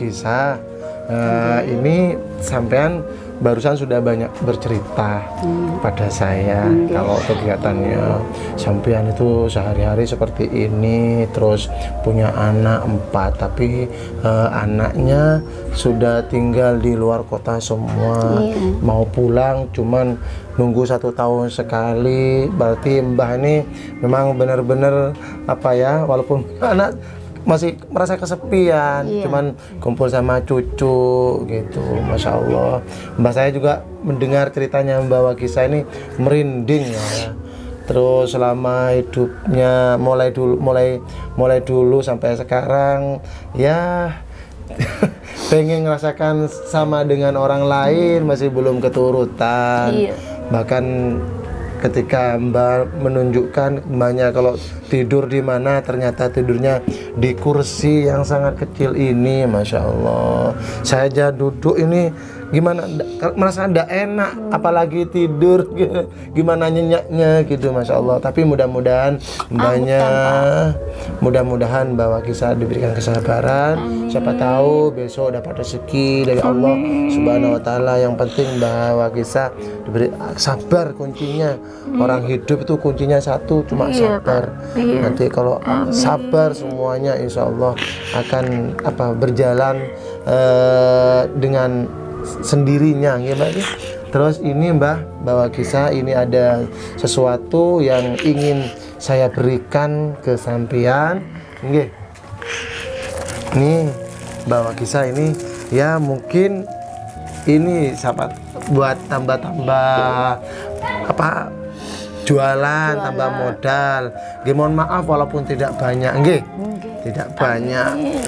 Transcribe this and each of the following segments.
Gisa, ini sampean barusan sudah banyak bercerita pada saya kalau kegiatannya sampean itu sehari-hari seperti ini, terus punya anak 4 tapi anaknya sudah tinggal di luar kota semua, mau pulang cuman nunggu 1 tahun sekali. Berarti Mbah ini memang benar-benar apa ya, walaupun anak masih merasa kesepian, cuman kumpul sama cucu gitu. Masya Allah, Mbak saya juga mendengar ceritanya Mbak Wagisa ini merinding ya. Terus selama hidupnya mulai dulu sampai sekarang ya pengen ngerasakan sama dengan orang lain, masih belum keturutan. Bahkan ketika Mbak menunjukkan Mbaknya kalau tidur di mana, ternyata tidurnya di kursi yang sangat kecil ini. Masya Allah, saya aja duduk ini gimana, merasa tidak enak, apalagi tidur gimana nyenyaknya gitu. Masya Allah. Tapi mudah-mudahan Mbaknya, mudah-mudahan Mbak Wagisa diberikan kesabaran. Siapa tahu besok dapat rezeki dari Allah Subhanahu Wa Taala. Yang penting Mbak Wagisa diberi sabar, kuncinya. Orang hidup itu kuncinya satu, cuma sabar. Nanti kalau sabar semuanya insya Allah akan berjalan dengan sendirinya ya Mbak. Terus ini Mbak Wagisa, ini ada sesuatu yang ingin saya berikan ke sampean. Nggih. Nih Mbak Wagisa, ini ya mungkin ini sahabat buat tambah-tambah apa, jualan, tambah modal. Nggih, mohon maaf walaupun tidak banyak nggih. Tidak banyak.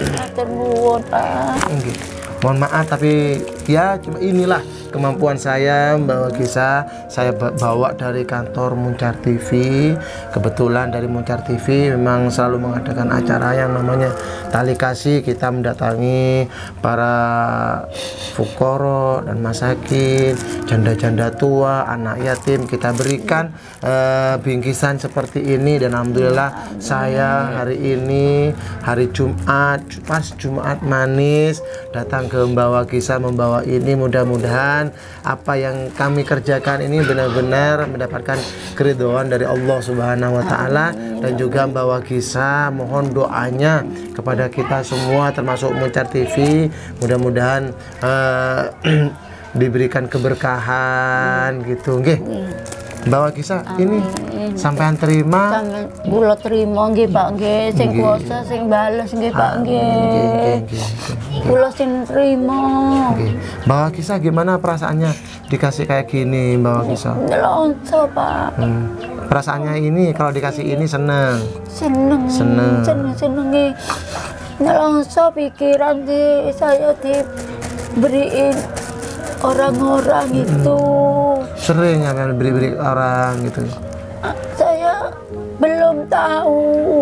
Nggih. Mohon maaf tapi ya cuma inilah kemampuan saya Mbak Wagisa. Saya bawa dari kantor Muncar TV. Kebetulan dari Muncar TV memang selalu mengadakan acara yang namanya Tali Kasih. Kita mendatangi para fukoro dan masakin, janda-janda tua, anak yatim. Kita berikan bingkisan seperti ini. Dan alhamdulillah saya hari ini hari Jumat, pas Jumat manis, datang ke Mbak Wagisa membawa ini. Mudah-mudahan apa yang kami kerjakan ini benar-benar mendapatkan keridhaan dari Allah Subhanahu Wa Taala. Dan juga Mbak Wagisa mohon doanya kepada kita semua termasuk Muncar TV, mudah-mudahan diberikan keberkahan gitu nggih. Mbak Wagisa, ini sampean terima? Kula terima nggih Pak nggih, sing kuasa sing bales nggih Pak nggih. Kula sing terima. Mbak Wagisa gimana perasaannya dikasih kayak gini Mbak Wagisa? Nelonso Pak. Perasaannya ini kalau dikasih ini seneng? Seneng nggih. Nelonso pikiran saya diberiin orang-orang itu. Sering ngambil beri-beri orang gitu? Saya belum tahu.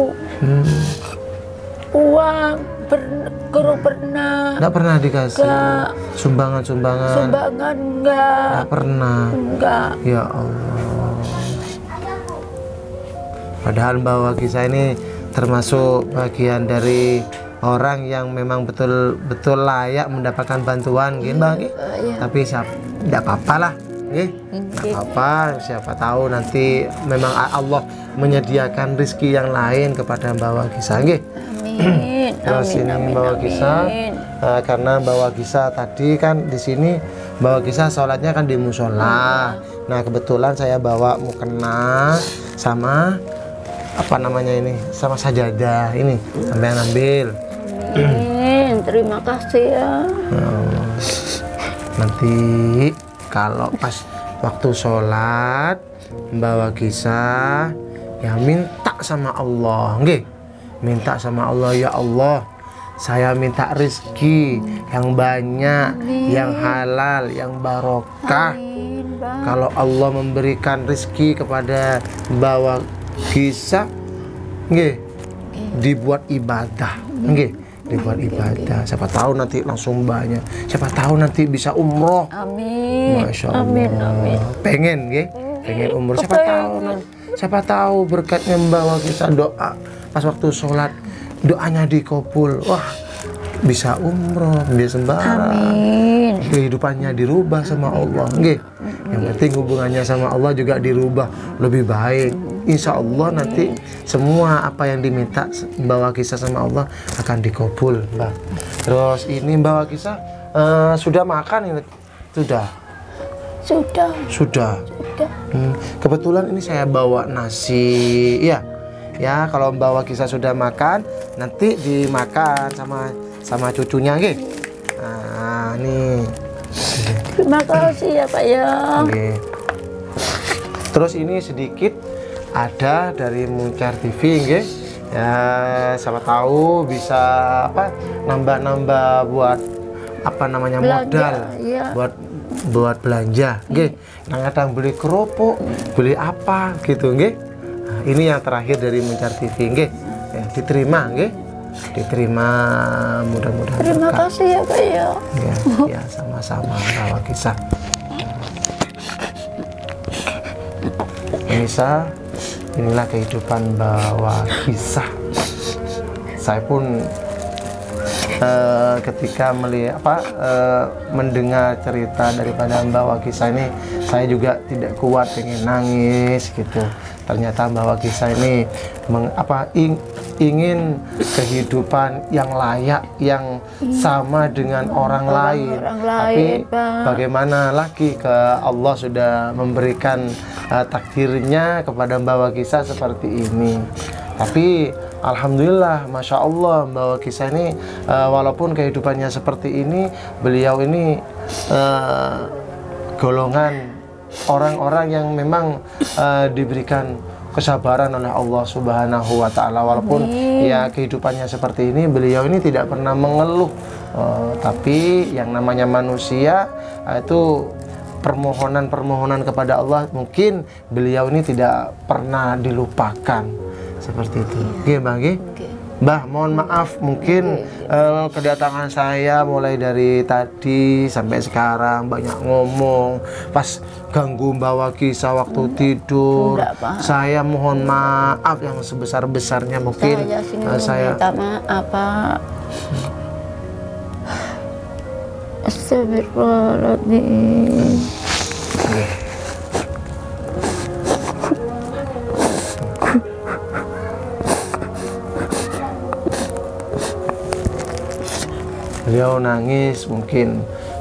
Uang guru pernah. Nggak pernah dikasih? Sumbangan-sumbangan? Sumbangan enggak. Nggak pernah? Enggak. Ya Allah. Padahal Mbak Wagisa ini termasuk bagian dari orang yang memang betul-betul layak mendapatkan bantuan gitu Mbak. Tapi tidak apa-apa lah. Nggak apa-apa, siapa tahu nanti memang Allah menyediakan rezeki yang lain kepada Mbak Wagisa nggih. Terus ini Mbak Wagisa, karena Mbak Wagisa tadi kan di sini Mbak Wagisa sholatnya kan di musola. Nah kebetulan saya bawa mukena sama apa namanya ini, sama sajadah ini, sampean ambil. Terima kasih ya. Nanti kalau pas waktu sholat Mbak Wagisa ya minta sama Allah nggih, minta sama Allah, ya Allah saya minta rezeki yang banyak, yang halal, yang barokah. Kalau Allah memberikan rezeki kepada Mbak Wagisa nggih, dibuat ibadah nggih, dibuat ibadah. Siapa tahu nanti langsung banyak, siapa tahu nanti bisa umroh. Amin. Masya Allah. Amin. Pengen nggih, pengen umroh. Siapa tahu berkatnya Mbak Wagisa doa pas waktu sholat doanya dikabul. Wah bisa umroh, dia sembara. Amin. Kehidupannya dirubah sama Allah. Nggih. Yang penting hubungannya sama Allah juga dirubah lebih baik. Insya Allah nanti semua apa yang diminta Mbak Wakisah sama Allah akan dikabul, Mbak. Terus ini Mbak Wakisah sudah makan ini? Sudah. Sudah. Sudah. Kebetulan ini saya bawa nasi. Ya, kalau Mbak Wakisah sudah makan, nanti dimakan sama cucunya, nggih. Nah, nih. Terima kasih ya Pak ya. Nggih. Terus ini sedikit ada dari Muncar TV, nggih. Ya, siapa tahu bisa nambah-nambah buat belanja, modal, ya. buat belanja, nggih. Kadang beli kerupuk, beli apa gitu, nggih. Nah, ini yang terakhir dari Muncar TV, nggih. Ya, diterima, nggih. Diterima, mudah-mudahan. Terima kasih ya Pak ya. Ya, sama-sama Mbak Wakisah. Pemirsa, inilah kehidupan Mbak Wakisah. Saya pun ketika mendengar cerita daripada Mbak Wakisah ini, saya juga tidak kuat, pengen nangis gitu. Ternyata Mbak Wakisah ini ingin kehidupan yang layak, yang sama dengan orang lain. Tapi bagaimana lagi Allah sudah memberikan takdirnya kepada Mbak Wakisah seperti ini. Tapi alhamdulillah, masya Allah, Mbak Wakisah ini walaupun kehidupannya seperti ini, beliau ini golongan orang-orang yang memang diberikan kesabaran oleh Allah Subhanahu wa Ta'ala. Walaupun ya kehidupannya seperti ini, beliau ini tidak pernah mengeluh. Tapi yang namanya manusia itu permohonan kepada Allah, mungkin beliau ini tidak pernah dilupakan seperti itu. Oke, Mbak, Mbah, mohon maaf mungkin kedatangan saya mulai dari tadi sampai sekarang banyak ngomong, pas ganggu Mbak Wakisah waktu tidur. Saya mohon maaf yang sebesar-besarnya. Mungkin saya minta maaf Pak. Astagfirullahaladzim. Beliau nangis mungkin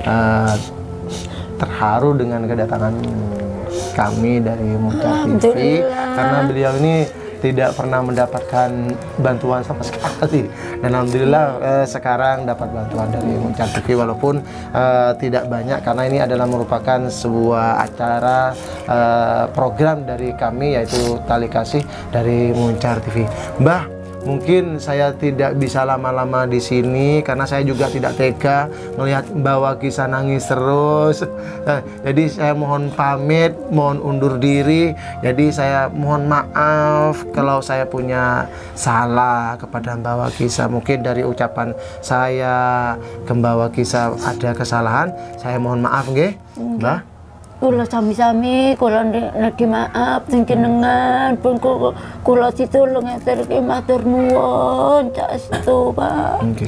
terharu dengan kedatangan kami dari Muncar TV, karena beliau ini tidak pernah mendapatkan bantuan sama sekali, dan alhamdulillah sekarang dapat bantuan dari Muncar TV walaupun tidak banyak, karena ini adalah merupakan sebuah acara program dari kami, yaitu Tali Kasih dari Muncar TV. Mbah, mungkin saya tidak bisa lama-lama di sini karena saya juga tidak tega melihat Mbak Wakisah nangis terus. Jadi saya mohon pamit, mohon undur diri. Jadi saya mohon maaf kalau saya punya salah kepada Mbak Wakisah. Mungkin dari ucapan saya ke Mbak Wakisah ada kesalahan, saya mohon maaf, nggih, Mbak. Kula sami-sami kula nedhi maaf sing jenengan pun kula ditulung ngaturke matur nuwun castu Pak. Nggih.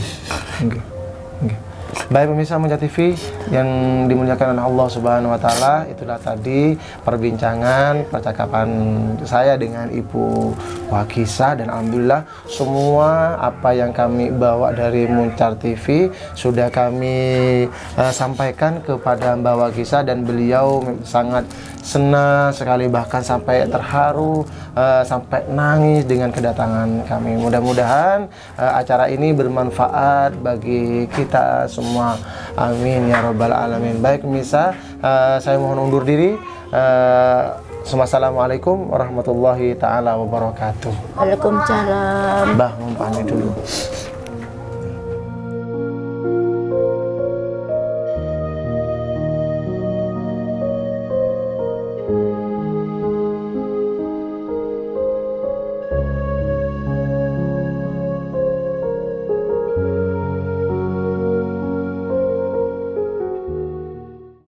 Baik pemirsa Muncar TV yang dimuliakan oleh Allah Subhanahu wa Ta'ala, itulah tadi perbincangan percakapan saya dengan Ibu Wakisah, dan alhamdulillah semua apa yang kami bawa dari Muncar TV sudah kami sampaikan kepada Mbak Wakisah, dan beliau sangat senang sekali, bahkan sampai terharu, sampai nangis dengan kedatangan kami. Mudah-mudahan acara ini bermanfaat bagi kita semua. Amin ya rabbal alamin. Baik pemirsa, saya mohon undur diri. Assalamualaikum warahmatullahi taala wabarakatuh. Waalaikumsalam. Mbah, mau pamit dulu.